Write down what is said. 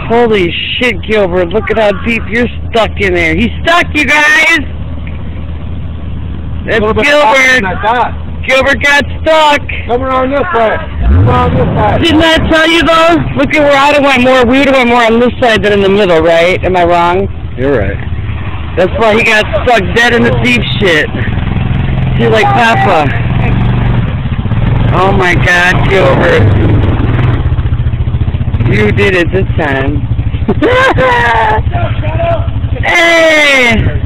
Holy shit, Gilbert. Look at how deep you're stuck in there. He's stuck, you guys! That's Gilbert. Gilbert got stuck. Come around this way. Come around this way. Didn't I tell you, though? Look at where I'd have went more. We would have went more on this side than in the middle, right? Am I wrong? You're right. That's why he got stuck dead in the deep shit. He's like Papa. Oh my God, Gilbert. You did it this time. Hey!